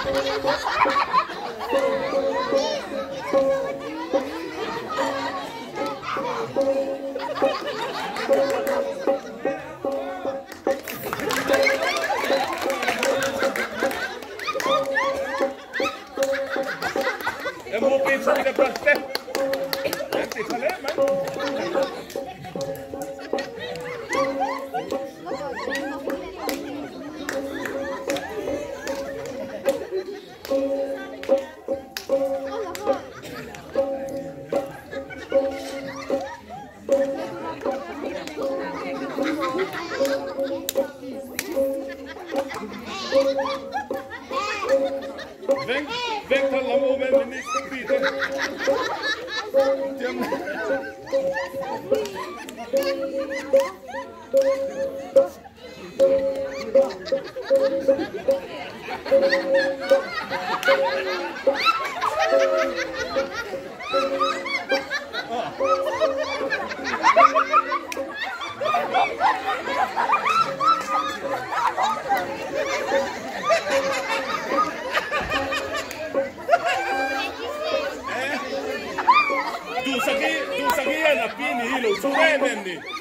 Eu vou pensar que é pra ter. Deve ter falei, mas. Vem com o momento nisso, Peter. Tu sakit yan na pinihilo, suremen ni.